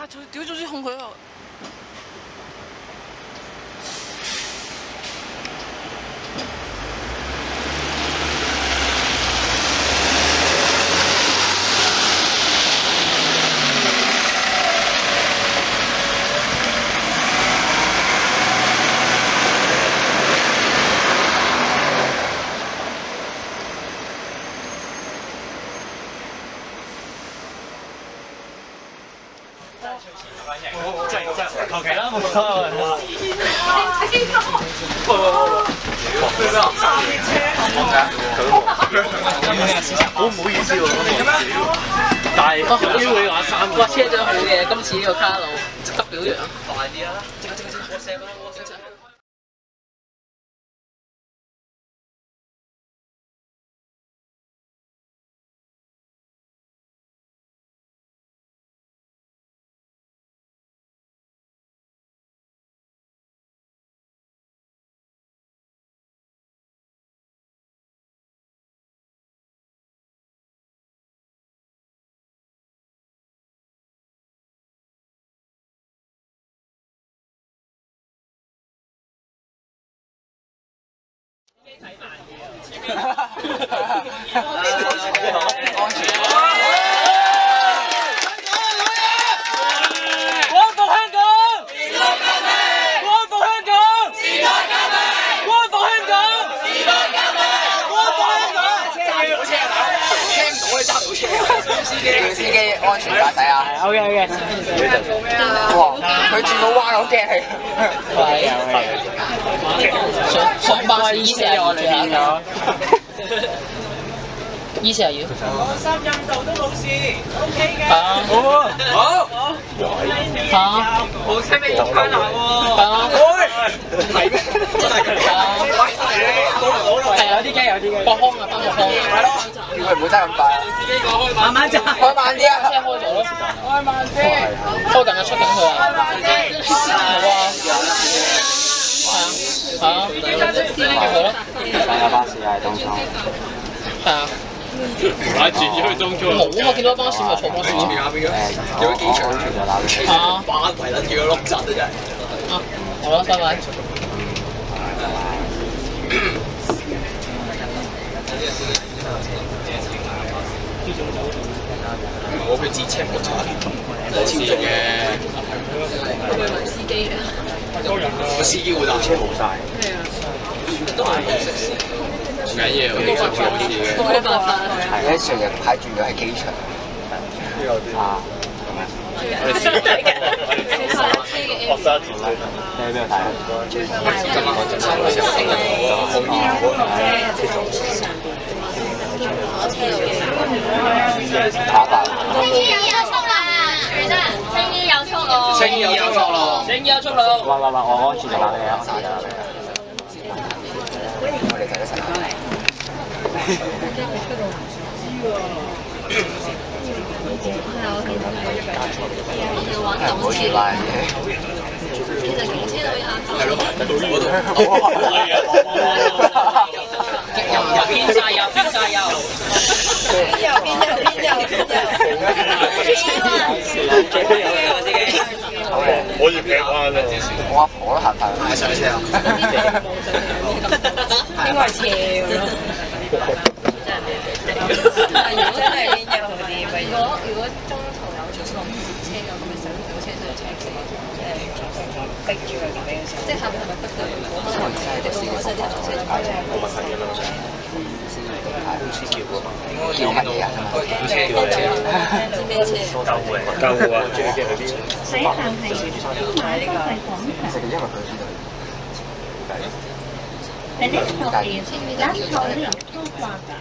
啊，就屌咗支控佢啊！ 求其啦，冇所謂。好唔好意思喎，但係標你話3個。 哇，車真好嘅，今次呢個卡路值得表揚。快啲啊！即刻WhatsApp啦，WhatsApp。 司機安全駕駛啊 OK。 哇！佢轉到彎好驚係。 上巴士依四廿我哋變咗。依四廿要。 放心，印度都冇事 ，OK 嘅。 好。嚇！ 部車未入困難喎。 係咩？真係咁係有啲驚。國康啊，翻國康。 係咯。叫佢唔好揸咁快啊！ 自己講慢慢揸， 開慢啲啊！ 車開咗咯，開慢啲。開緊啊，出緊佢啊！好啊。係啊。係咯。 大家巴士係東涌。 係啊。 轉咗去東涌。 冇啊！見到巴士咪坐巴士咯。 有咗機場安全就鬧你。 啊！ 班圍撚住個碌柒啊真係。 啊，好啦，拜拜。 我佢自車冇差，超速嘅。 會唔會問司機㗎？ 個司機會搭車冇晒。 係啊。 都係唔緊要，呢個好啲嘅。 冇辦法。 係咧，成日排住咗喺機場。啊，咁樣。 係真係嘅。 學生節目。 你喺邊度睇啊？ 最後打白。 青衣有速咯。 青衣有速咯。 喂，我安全就鬧你啊！我哋就一齊鬧你。係唔好意拉嘅。 其實警車都可以啱翻。 係咯，嗰度。 又偏晒右。 可以劈彎咯。 我阿婆都行快買上車啊！ 應該係斜㗎咯。真係邊有好啲？如果中途有咗落車咁，咪上唔到車上車嘅，逼住佢俾佢上。即係下邊係咪逼到佢？可能係啲我細啲坐車冇問題嘅啦， 叫乜嘢啊？ 知咩車？ 救護啊！最驚嗰啲。 死行係買呢個係廣場。 因為佢知道。 The next stop is Last Colony Toll Plaza.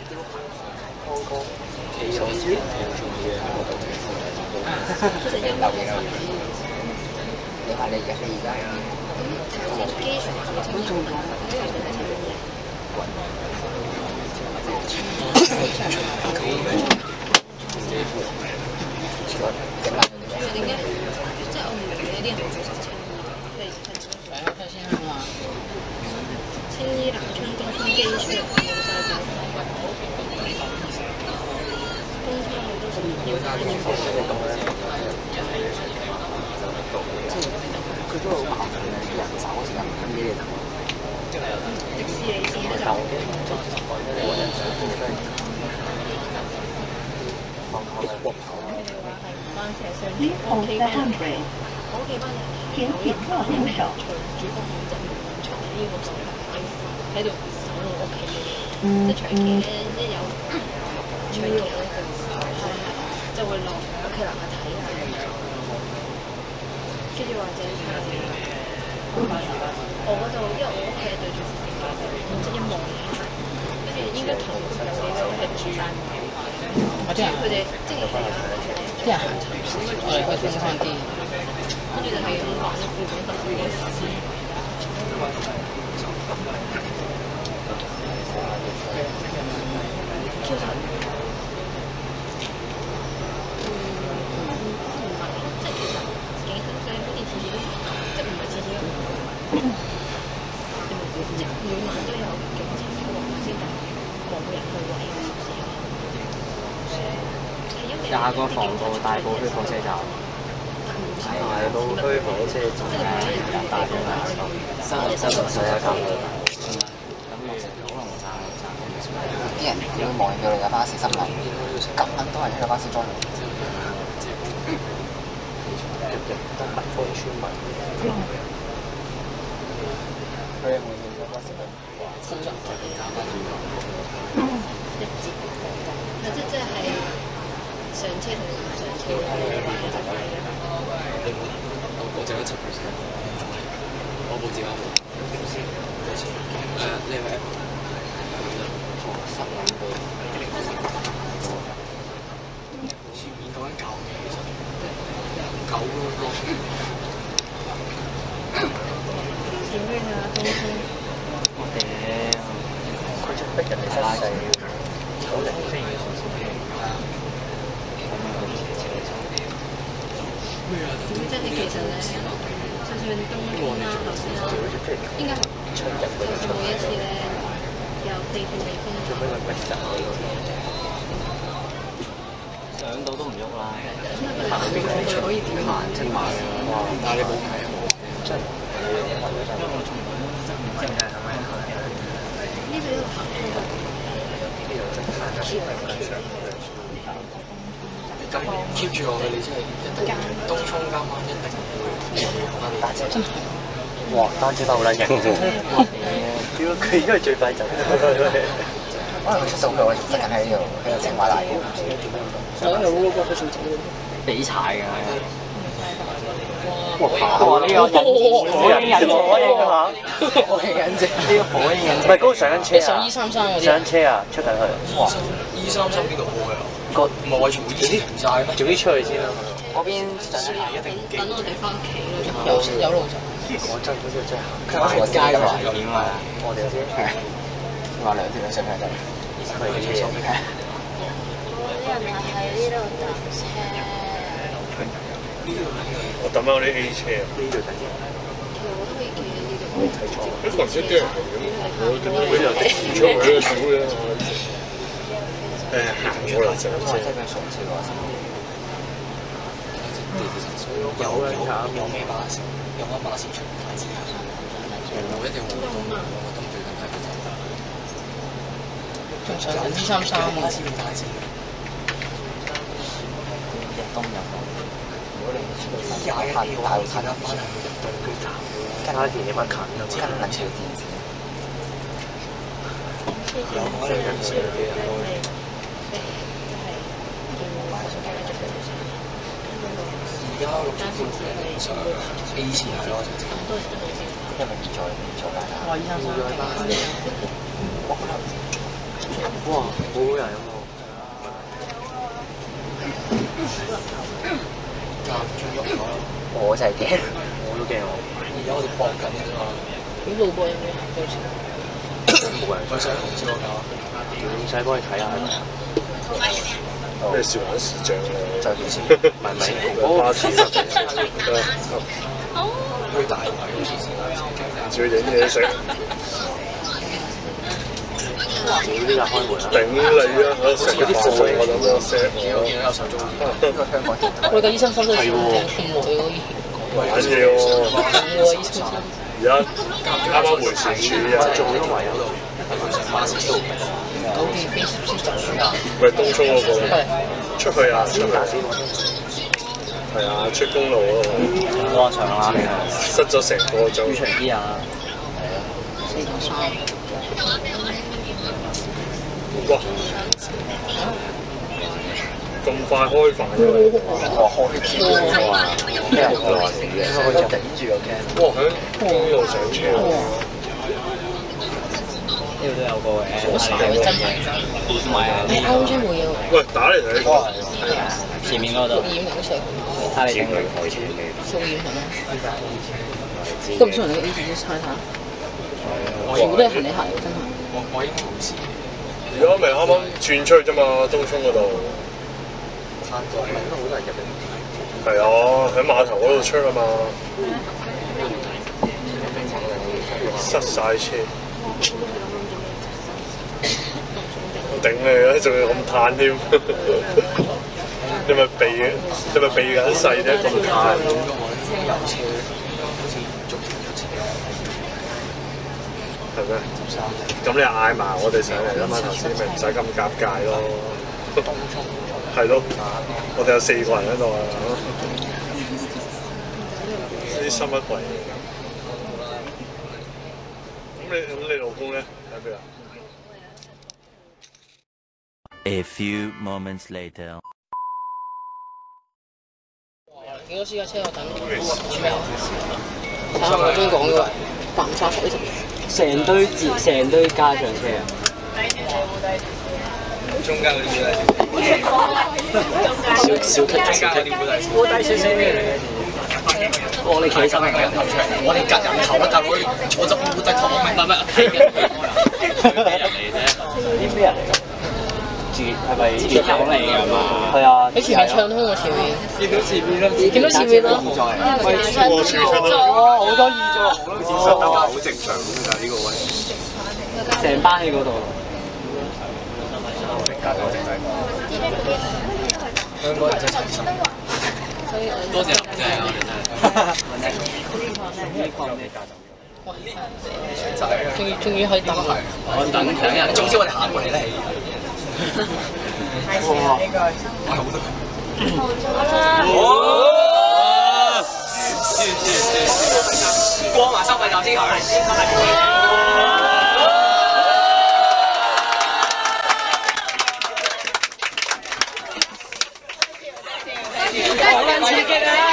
你話你而家飛而家機場都中咗。點解？即係我唔明嘅啲人會做車， 睇先啊嘛。 青衣南涌東涌機場冇晒表。東涌我都仲要加啲。 佢都好麻煩嘅，人手嗰時間唔緊嘢頭。但我驚作我人手都係甜品热入手。 喺度守我屋企嘅嘢，即係長期咧，一有長期咧就會落屋企樓下睇下，跟住或者係我嗰度，因為我屋企係對住附近嘅，即係一望跟住應該同有幾個係住， 我啲人佢哋即係啲人行沉少少，我哋可以聽翻啲， 跟住就係咁望住附近發生嘅事。 廿個防暴大埔區火車站，大埔區火車站大埔大收，30歲一級。啲人會望住你架巴士心諗，咁撚多人喺架巴士裝。都北方村民。佢哋會見到巴士嘅。 即係上車同唔上車嘅話就係我淨係7%，我冇自己冇。你係咪？10蚊到。前面講緊舊嘅，其實舊咯。 前面啊，東涌。 我哋佢就逼人哋失勢。好靚嘅。 即係其實咧，就算冬天啦、頭先啦，應該就每一次咧有地鐵地方做咩咪逼上到都唔喐啦， 行邊個可以點行青馬嘅哇！但係你冇計啊，真係呢度一路行出咁 keep 住落去，你真係一定東涌今晚一定會單車真係， 哇！單車都好撚型，屌佢應該係最快走，可能佢出到去我附近喺度青馬大埔，唔知點樣。 有嗰個佢仲走俾柴㗎。哇！呢個火影忍者嚇，火影忍者呢個火影忍者，唔係嗰個上緊車啊！ 上233嗰啲。 上車啊！出緊去。哇 ！233邊度過去啊？ 個唔係話全部以前停曬咩？ 早啲出去先啦。嗰邊上一定等我哋翻屋企咯。 有路就。 講真，嗰啲真係行街咁危險啊！我哋先係話兩條兩上去就佢嘅嘢。 啲人係喺呢度等車。 我等翻嗰啲 A 車啊！ 呢度等車。 其實我都可以企喺呢度。 冇睇錯。啲房車啲人係咁，我點解又的士出去咧？少嘅。行過嚟上車。 真係上車喎！ 有咩巴士？有乜巴士出太子？我一定會講，我今最近睇嘅仲上緊233啊！太子。 日東入路。如果你大陸睇一班係對站，跟住你乜近咯？跟緊朝電視。 有可能有時有啲人都。而家陸續恢復上 A 線係咯， 因為現在班啊。 哇！233班。 哇！好人喎。 間中喐咗， 我就係驚，我都驚我。 而家我哋搏緊嘅啫嘛。啲路過有冇行到先？ 冇人。 我想紅燒嗰架。 唔使幫你睇下係咪啊？ 咩少玩視像啊？ 就件事，唔係巴士實佢大位好似照影嘢食。 呢就開門啦！ 頂你啊！食嗰啲貨我諗都 set 我見到有手中意。 呢個香港電台。 我覺得233都係喎，咁耐可以。 玩嘢喎！而家啱啱回旋處啊，做咗埋嗰度。喂，東涌嗰個出去啊，出去係啊，出公路嗰度。 我長啦， 塞咗成個鐘。 長啲啊！ 哇！咁快開飯嘅， 我開車啊！咩人過嚟嘅？佢就頂住個 cam。 哇！喺公路上車。 呢度都有個嘅。 好柴喎，真係。唔係啊，你歐洲冇嘢喎。 喂，打嚟睇。 係啊，前面嗰度。 錄影好似睇你影佢開車嘅。 錄影係咩？都唔算人哋嘅 A 字都猜下。全部都係行李鞋喎，真係。 我應該冇事。 而家咪啱啱轉出去啫嘛，東涌嗰度。 餐館咪都好多人入嚟。 係啊，喺碼頭嗰度出啊嘛。塞晒車。我頂你啊！仲要咁嘆添。你咪避緊細啫，咁嘆。 有車，好似逐條係咩？咁你嗌埋我哋上嚟啦嘛，頭先咪唔使咁尷尬咯。係咯，我哋有4個人喺度啊。啲心乜鬼？咁你老公咧喺邊啊 ？A few moments later。 幾多私家車我等咩？睇下我中講嘅白沙水成堆家長車啊！ 中間嗰啲咩？ 小級烏低少少嘅。我哋企起身係咪頭出嚟？我哋夾人頭啊，大佬！我就烏低頭啊，明白咩？咩人嚟啫？啲咩人嚟㗎？係咪自己講嚟㗎嘛？係啊！ 你前面暢通喎，前面。 見到前面咯， 見到前面咯。 哇！好多意咗，好多指數， 好正常㗎呢個位。 成班喺嗰度。香港人真係齊心。多謝林姐啊！ 終於可以等。 我等人，總之我哋行過嚟咧。哇！光華收費站之後。好撚刺激啊！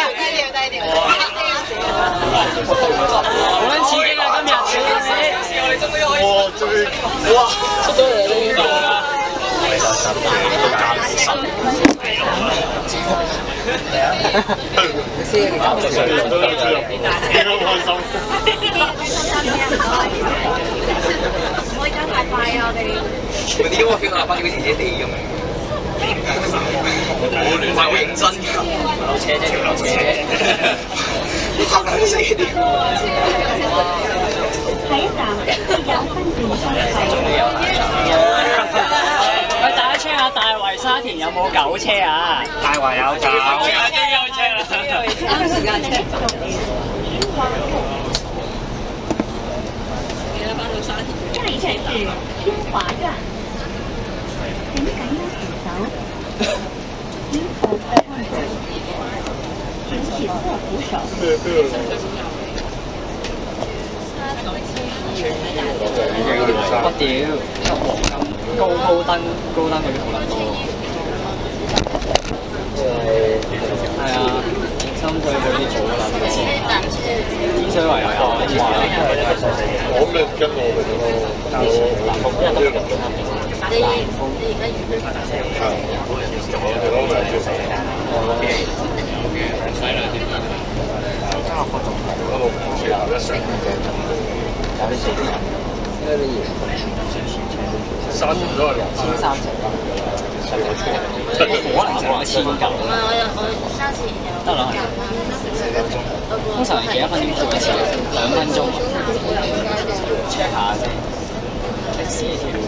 好撚刺激啊！今日我哋終於可以。哇！出咗嚟呢度啊！先搞笑，幾開心。 唔可以加太快啊！我哋。 嗰啲我 feel 到翻啲姐姐地咁樣。唔係好認真㗎。 流車啫，流車啫。 嚇撚死啲。 下一站有分段收費。 喂，大家 check 下大圍沙田有冇狗車啊？大圍有狗，終於有車啦！ 啱時間車。 下一站是新華站，請緊握扶手，您可在換車，請緊握扶手。 我屌，黃金高登嗰啲好撚多。係啊，深水嗰啲好撚多。天水圍又有， 我咪跟我哋咯，南豐啲人都你而家預備 3年都係 1300可能就話1900。 我上次有得啦。通常係幾多分鐘做一次？2分鐘。check 下先。試條。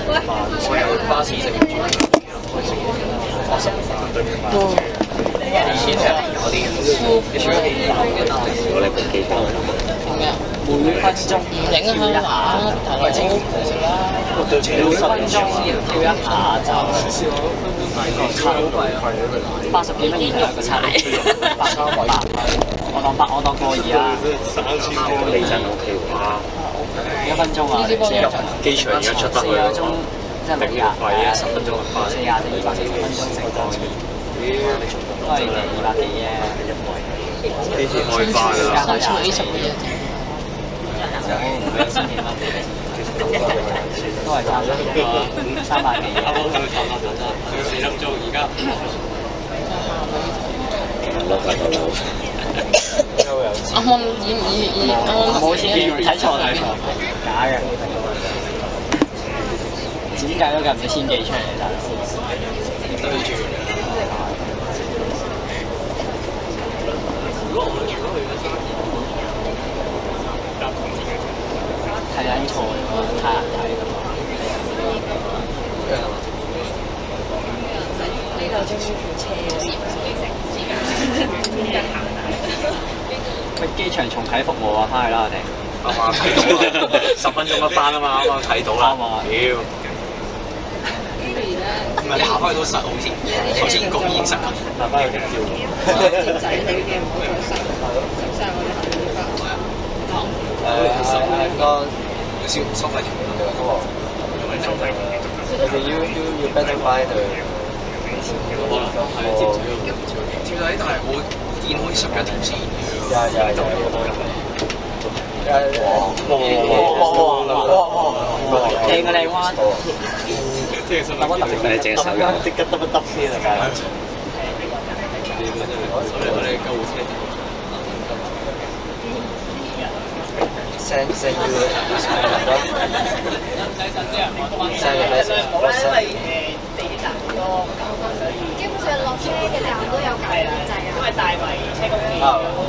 我有巴士食以前有啲你除咗我哋部機單咩啊？ 每分鐘影啊下，大佬。 每分鐘跳一下就80幾蚊一個差800，我當過2啊。你真 OK 喎！1分鐘啊，機場而家出得去4個鐘，即係6日10分鐘嘅快，40定240分鐘食過2，都係200幾啫。 機器開快啦！ 上次我110嘅啫。 唔係1000幾蚊，都係差唔多300幾。4粒鐘而家。 啱啱冇錢睇錯睇假嘅，點解都計唔到1000幾出嚟大佬？ 對住。睇緊錯喎，太難睇啦。 呢個終於叫車喂，機場重啟服務啊，翻去啦我哋。啱啱睇到啦，10分鐘一班啊嘛，啱啱睇到啦。啱啊！屌。唔係你行翻去都實好似，頭先講已經實。行翻去照。 仔女嘅唔好再塞我哋行呢個收費條嘅嗰個。收費。You better buy the。可能係接住但係我見好似11條線嘅。哇！正嘅你灣。你隻手有即刻得先啊！我哋救護車。send you message。 基本上落車嘅站都有解壓掣啊，因為大圍車公廟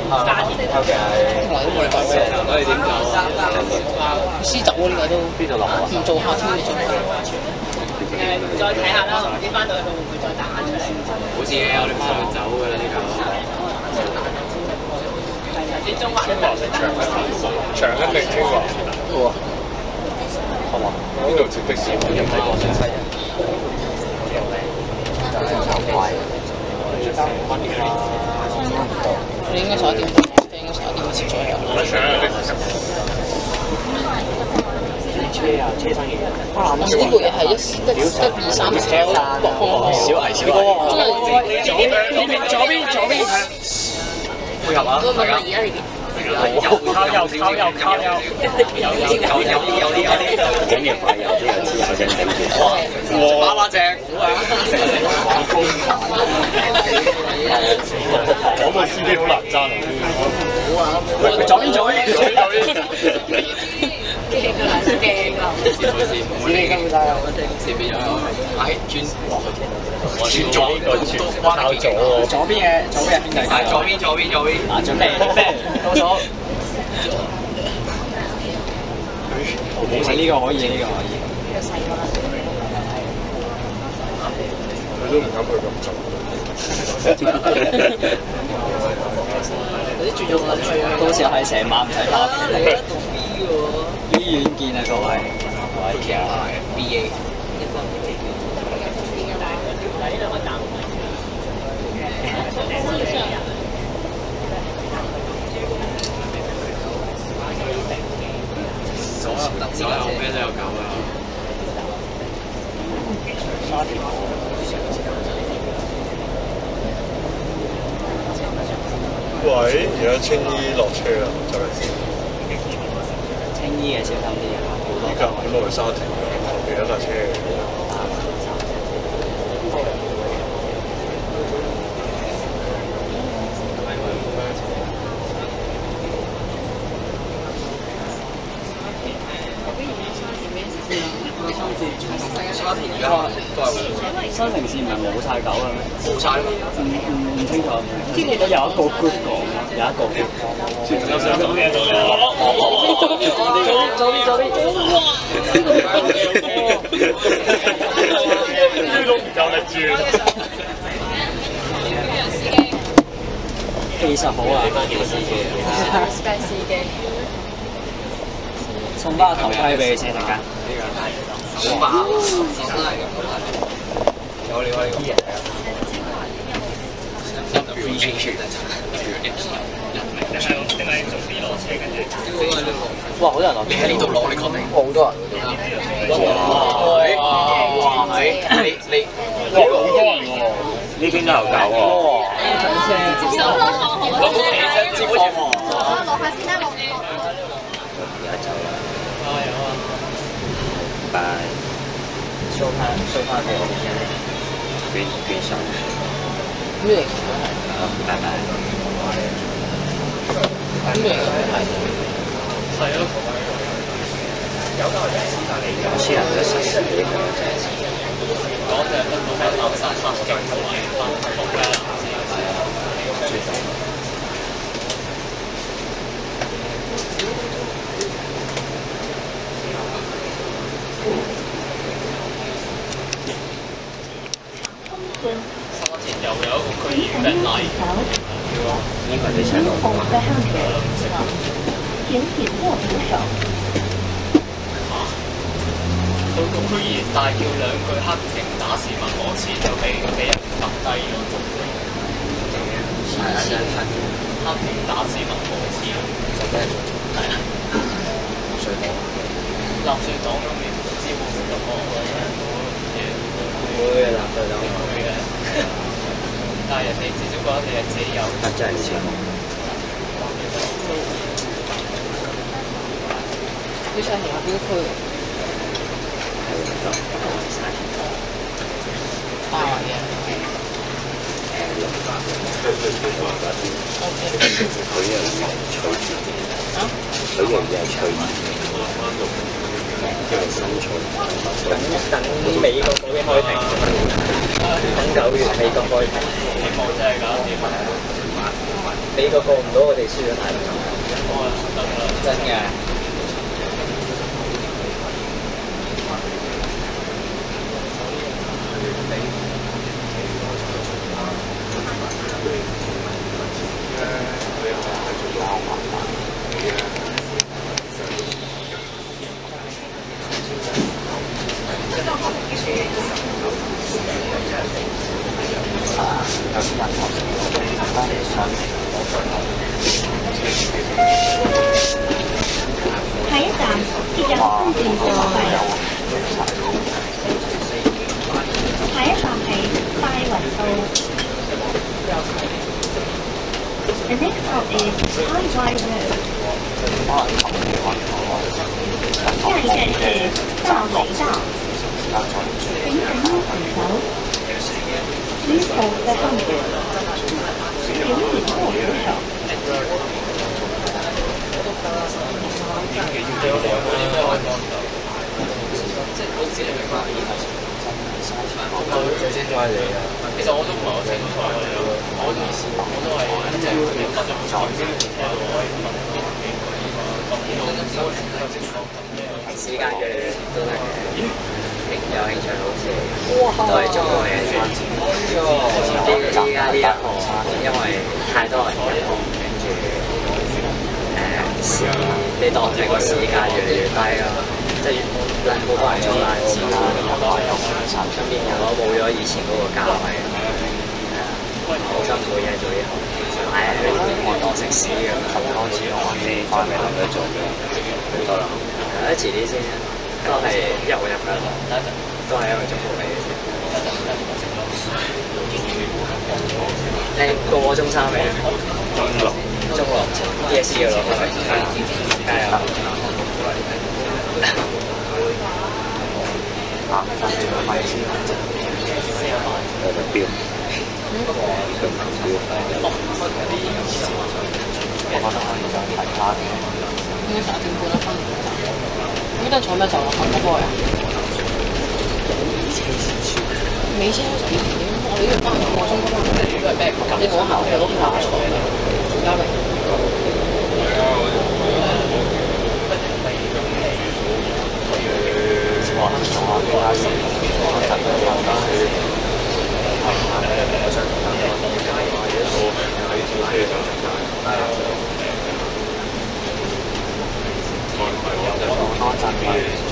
我哋點走？ 輸走呢個都邊度落啊？ 唔做下添，唔做下。 再睇下啦，唔知翻到去會唔會再彈翻出嚟？ 好似我哋馬上走㗎啦呢個。 啲中環長興定清華？哇！係嘛？邊度接的士？ 入睇過西人。 你應該11點，你應該11點前左右。 車生意。 我呢部嘢係1、2、3條薄空小危小危。左邊。配合啊！大家。 而家呢邊。 右靠。整嘢快有啲人知有隻頂住。把正。 講到司機好難爭啊！ 喂，左邊。 驚啊！ 司機咁大啊！我哋前邊有，轉左都靠左喎。左邊嘅兄弟。係左邊。嗱，準備倒數。冇事，呢個可以。 佢都唔敢去咁做。 嗰啲轉咗我去啊！ 到時候係成晚唔使打片。醫院見啊各位。BA。所有咩都有搞啊！ 喂，而家青衣落車啦，就係先。 青衣嘅小心啲啊！ 依家本來沙田後邊一架車。 新城市唔係冇晒狗嘅咩？冇晒啦，唔清楚。天氣都有一個 group 講咯，有一個 group。有上咁嘅左邊。 都唔夠力轉。 技術好啊！司機。 spec 司機。 送翻個頭盔俾你先，大家。 好吧，有料啊呢個。 哇！好多人落， 你喺呢度攞，你確定？ 好多人。 哇！你哇！好多人喎，呢邊都有搞喎。 接收啦， 攞到旗真接放喎。 落下先啦，落。 而家走啦。拜。 收翻俾我哋捐手。 咩嚟？ 好，拜拜。 咩嚟？ 係咯。 我先人都實施呢個就係。 講就係分到係垃圾殺勁同埋分服啦。沙田又有一個區議員俾人拉。 呢個你請我。 请紧握扶手。 到個區議員大叫兩句黑警打市民可恥，就俾人揼低咗。黑警打市民可恥，係啊。納粹黨咁你唔知會唔會咁惡嘅？ 會納粹黨會嘅。但係人哋至少覺得你係自己有。 真係似我。 你上條標區？大圍嘅。 佢樣嘢係脆，即係新菜。 等美國嗰邊開庭，等9月美國開庭。 希望真係搞掂。 美國過唔到，我哋輸咗大陸。真嘅。 下一站鐵人豐田道係。下一站係拜雲道。The next stop is Highway Road。下一站是大圍道。請緊握扶手。Please hold the handle。請緊握扶手。 最先再嚟啊！ 其實我都唔係好清楚，我都係即係佢哋發咗財先聽到我時間嘅都係有興趣好似都係中國嘅嘢。依家呢一行因為太多人入行，跟住你當成個市價越嚟越低咯，即係好多人做爛市啦，身邊人都冇咗以前嗰個價位，好辛苦嘅做呢行，我當食屎咁。 開始我啲翻嚟諗咗做嘅，好多啦。 遲啲先，都係入㗎，都係一個祝福嚟嘅先。你過咗中三未啊？中六 DSE 嘅咯，加油！ 翻住個咪先，有個標，上頭標。我覺得可以再睇下啲。 應該10點半啦，翻嚟站。呢單坐咩站啊？韓國開啊？美車都12點，我哋呢度翻2個鐘㗎嘛。你講下，我哋攞下坐，交嚟。 哇！ 其他事，我真係有得去睇下咧，我想同大家講嘅話，如果喺條車度出街，係啊，好多陣嘅。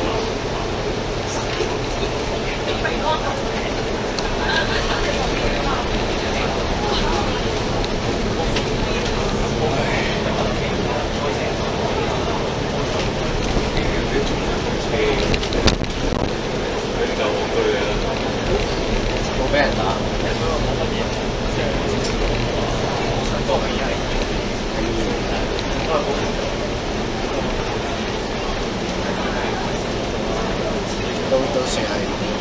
冇俾人打。都算係。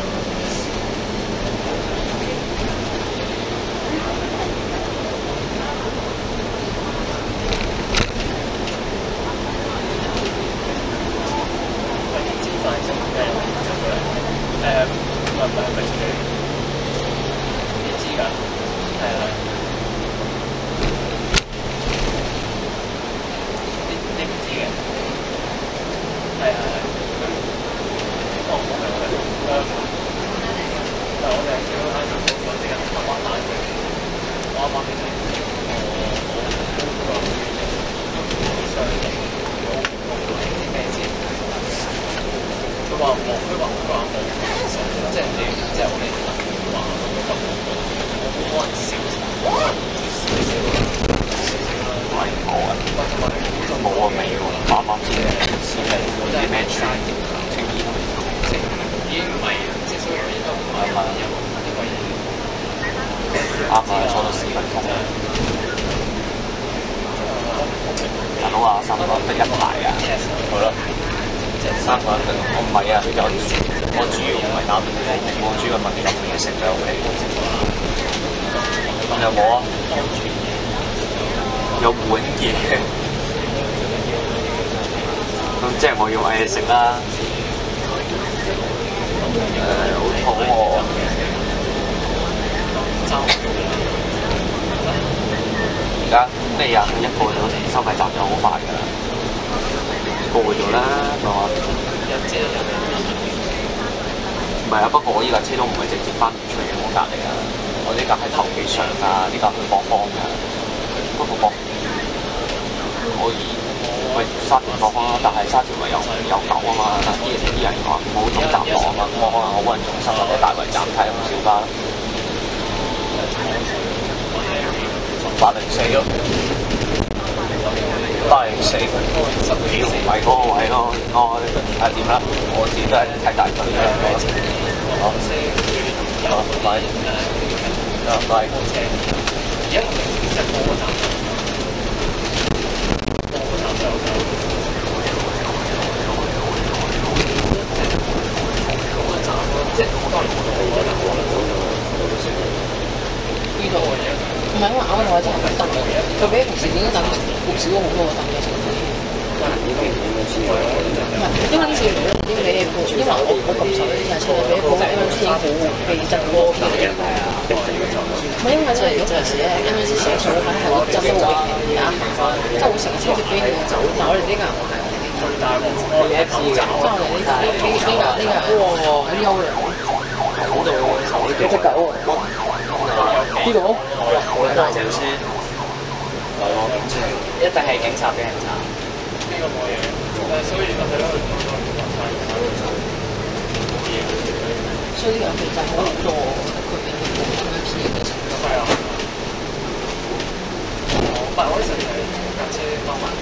啱啊，坐到10分鐘。大佬話3個人得1排啊，好啦，3個人得，我唔係啊，我主要唔係打邊爐，我主要問你有冇嘢食喺屋企。咁有冇啊？有碗嘢，咁即係我要嗌嘢食啦。好肚餓。而家咩啊？一過咗收費站就好快㗎啦，過咗啦，係嘛？唔係啊，不過我依架車都唔係直接翻出嚟我隔離啊，我呢架喺頭幾上啊，呢架去博康㗎，不過可以喂沙田博康啦，但係沙田咪有狗啊嘛，但啲人話唔好總站落啊嘛，我可能好運重心或者大圍站睇有冇小巴。804咯，804，屌唔係嗰個位咯，我睇點啦，我自己都係睇大隊啦，好，拜，拜。 呢度唔係因為啱啱我真係好等，佢比平時點解等少咗好多個等嘅程度。唔係，因為呢次已經俾你報，因為我咁熟呢架車，俾你報 MMC 已經好備質好多嘅。唔係因為真係如果平時咧 MMC 寫數咧，係會執到好平嘅，即係會成個車直飛嘅走。但我哋呢架唔係，我哋一次嘅，即係我哋呢架，哇，好優良，嗰度幾隻狗啊！呢個好大隻車， 一定係警察俾人查。呢個冇嘢，所以就係咯。 所以呢個其實好多佢哋嘅 MMC 嘅程度。係啊。 唔係，我呢陣係架車包埋。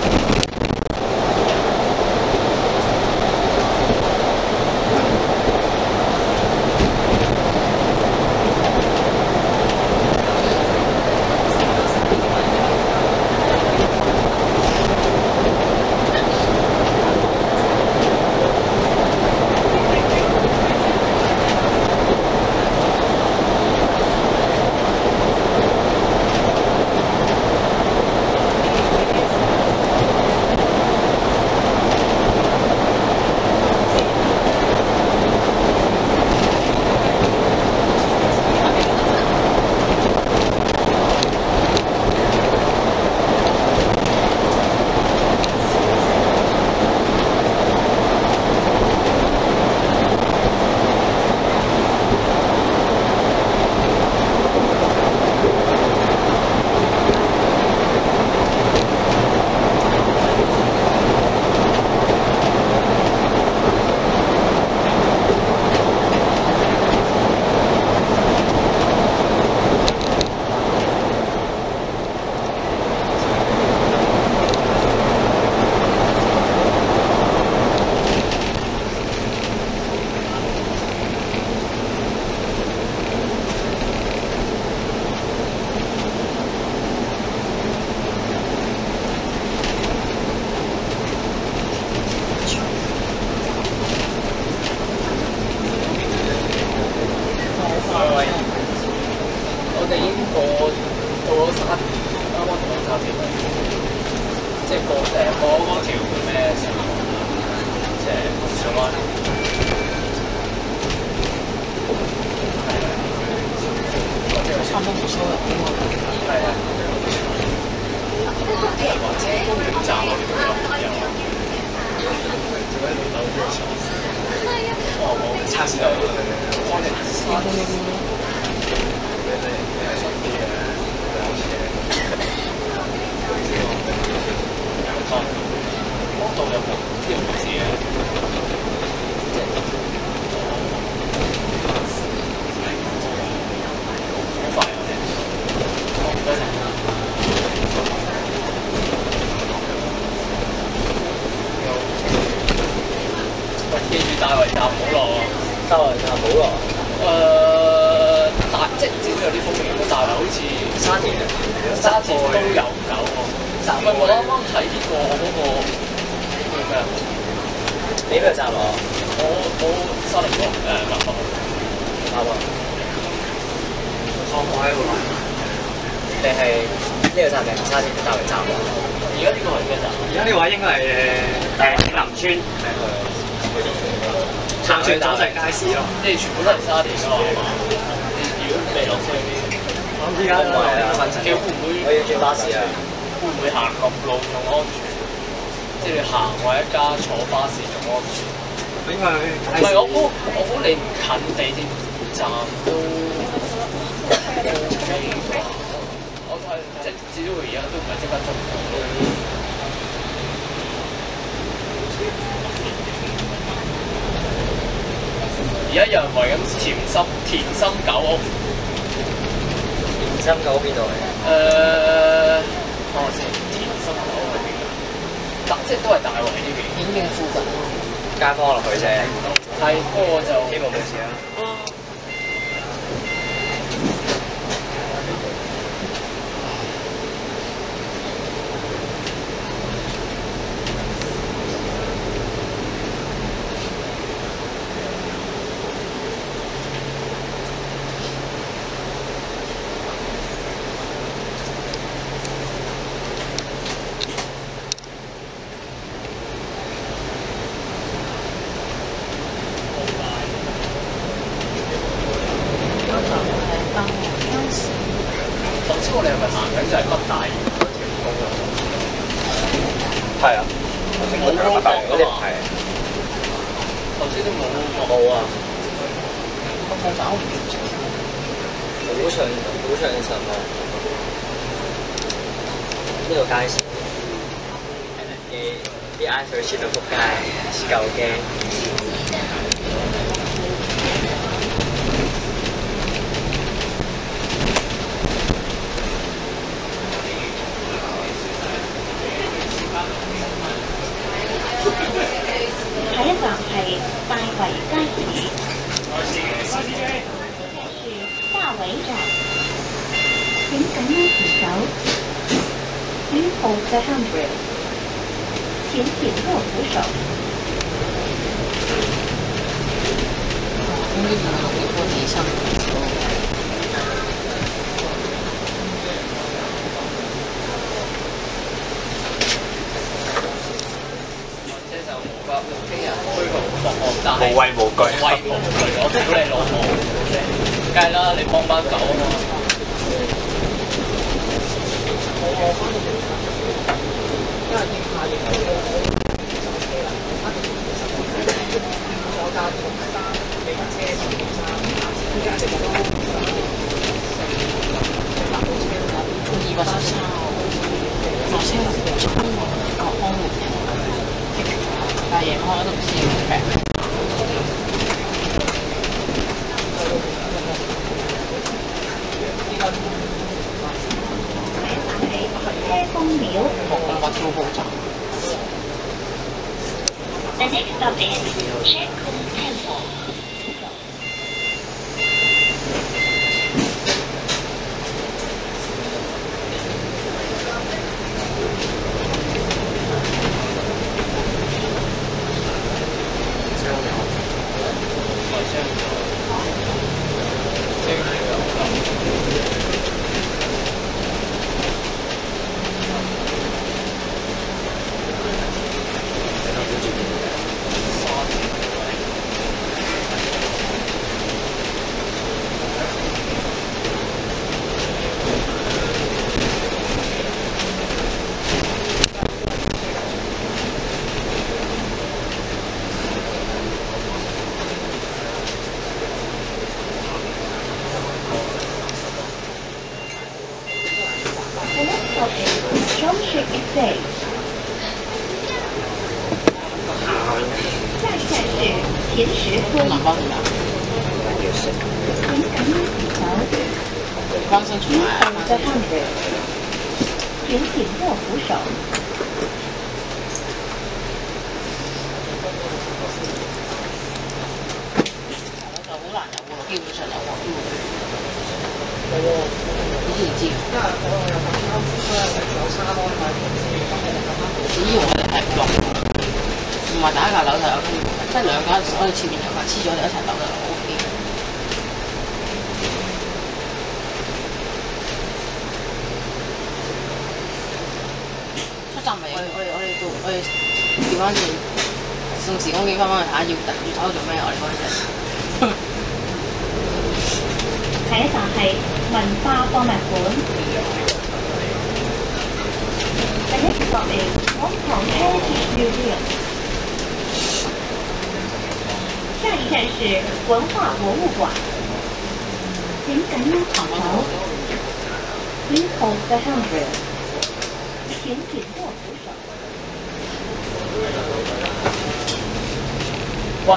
差唔多冇收入嘅喎。係啊。啲人話車公園站我哋都有。我測試到。嗰度有冇啲人唔知嘅？好快啊！唔該晒。記住大圍站唔好落啊！ 大圍站唔好落。 即係只有啲風景，咁大圍好似沙田都有9個。唔係我啱啱睇呢個嗰個叫咩啊？ 你邊度站啊？ 我沙田角南北啱啊！我喺度諗，你係呢個站定沙田大圍站啊？ 而家呢個係咩站？ 而家呢個位應該係景林村。行船組成街市咯， 即係全部都係沙田㗎嘛？如果未落車嗰啲， 我依家都係啊， 其實會唔會？ 我要轉巴士啊！ 會唔會行陸路仲安全？即係你行或者加坐巴士仲安全？ 應該唔係我估你唔近地鐵站都 OK 啩？我睇即係至少佢而家都唔係即刻捉到。而家有人為緊田心狗屋。 田心狗邊度嚟？ 睇下先，田心狗喺邊㗎？即係都係大圍呢邊。 顯徑附近街坊落去啫。 係，不過就希望冇事啦。 頭先我哋係咪行緊就係北大嶼嗰條公路？ 係啊， 冇嗰度㗎嘛？ 係。 頭先都冇冇啊！ 我冇搞唔掂。 好長神啊！呢個街市，啲眼水切到仆街，夠驚。 下一站係大圍街市，是大圍站，請緊握扶手。Please hold the handrail，請緊握扶手。 應該唔係用呢個地心。 無畏無懼，無畏無懼，我屌你老母！梗係啦，你幫班狗啊嘛！ 213，落車衝落國安門嘅，但係夜晚我都唔知有冇平。 車公廟。 我超好站。 The next stop is Shekung Temple。田石灰。 南方怎么样？刚生出来。 在上面，请紧握扶手。 就好難有喎，基本上有喎。你知唔知？只要我哋係唔落，唔係打一架樓就有機會，即係兩架我哋前面有架黐咗，我哋一齊走就 O K。出站咪我哋調翻轉，送時光機翻去睇下要走做咩？我哋嗰陣時。 下一站係文化博物館。The next stop is Hong Kong Heritage Museum。下一站是文化博物館。請緊握扶手。Please hold the handrail。請緊握扶手。 喂。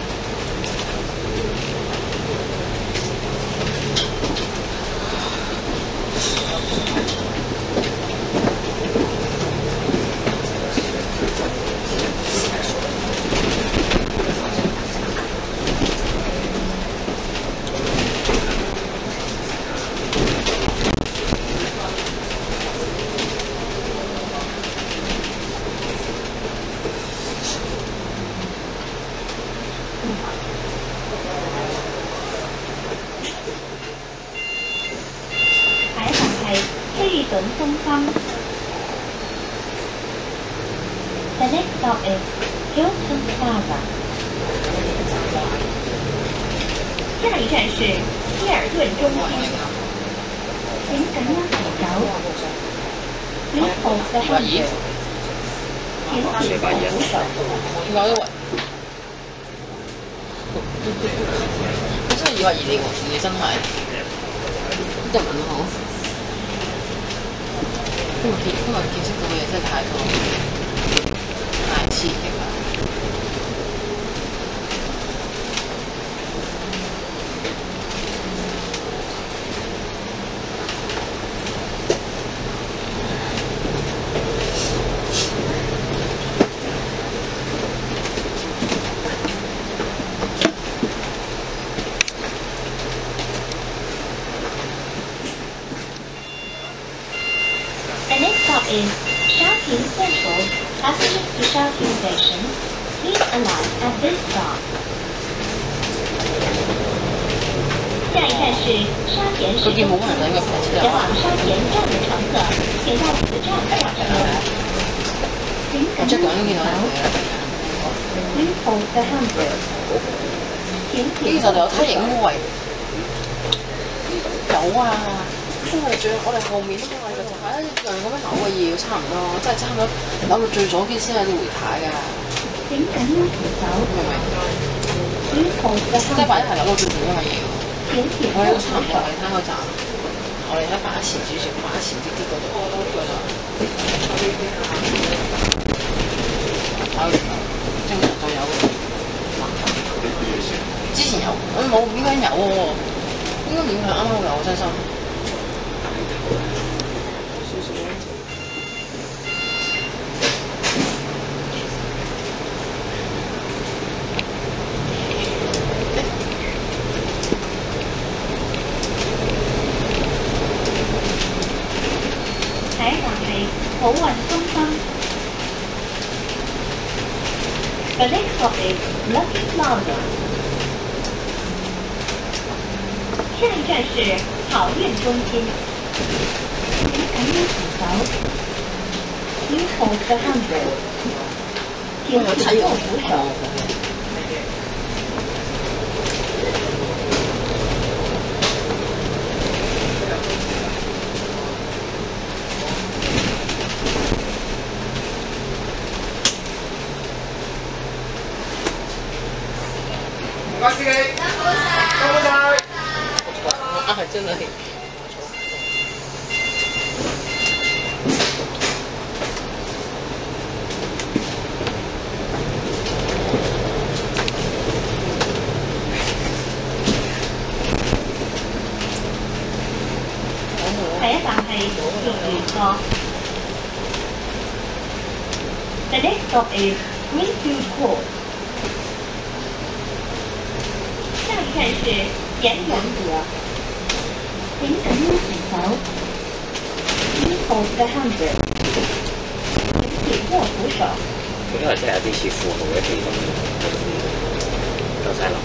東方。The next stop is Hilton Plaza。下一站是希爾頓中心。請緊握扶手。Please hold the handrail。請緊握扶手。 點解都我真係以為異地喎，你真係日文好。今日見識到嘅嘢真係太多，太刺激啦！ Passengers to Shaoqing Station, please alight at this stop. 下一站是沙田市中心，前往沙田站的乘客，请到此站下车。请感恩领导。Please hold the handrail. 呢度就有睇影喎，有啊！因為我哋後面都係個站，一樣咁樣扭嘅要差唔多，真係差唔多扭到最左邊先有啲回軚㗎。 請緊握扶手。 明唔明？ Please hold the 即係擺一 handrail. 排扭到最左邊嘅嘢。 請前我哋後都差唔多， 扶手。 你睇個站，我哋而家擺前少少，擺前啲嗰度，正常就有。之前有，冇應該有喎，應該點係啱啱有真心。 下一站係普運中心。The next stop is Lucky Plaza. 下一站是好运中心。请感恩扶手。Please hold the handrail. 请紧握扶手。 唔該司機，辛苦晒。 啊，真係。 下一站係玉園角。The next stop is Greenfield Court. 下一站是延元阁。请感恩扶手。Please hold the handrail. 请紧握扶手。 佢因為真係有啲似富豪嘅氣氛，夠晒諗。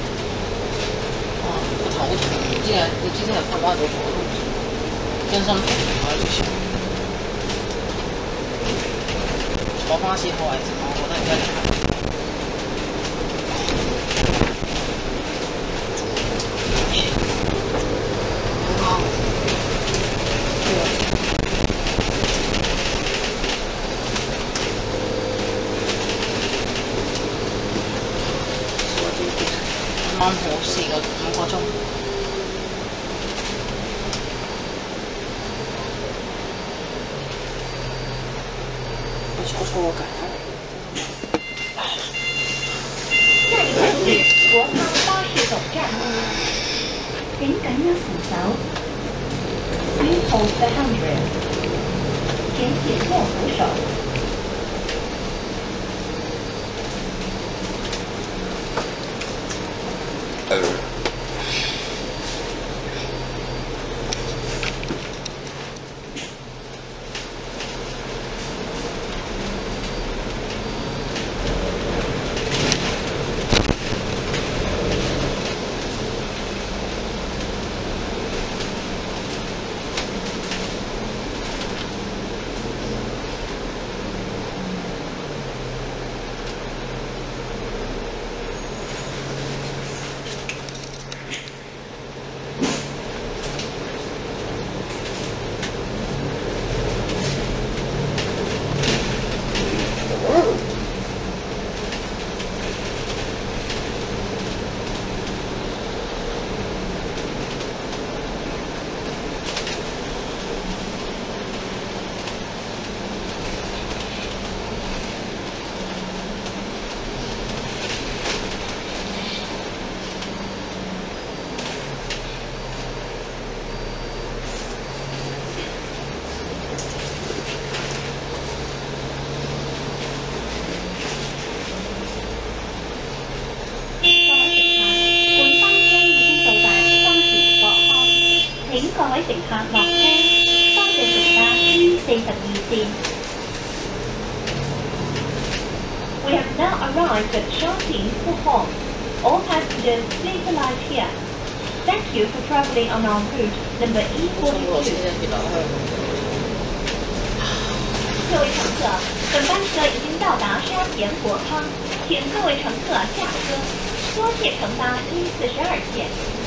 個頭好痛，唔知啊！你之前又拍翻到我都唔知，真心痛我喺度笑。坐巴士好危險，我覺得而家。啱好5個鐘。我坐錯個架。 下一站是国康巴士总站。请感恩扶手。Please hold the handrail. 请紧握扶手。 We have now arrived at Shaanxi Puhong. All passengers, please alight here. Thank you for traveling on our route number 142。各位乘客，本班车已经到达山岩国康，请各位乘客下车，多谢乘搭142线。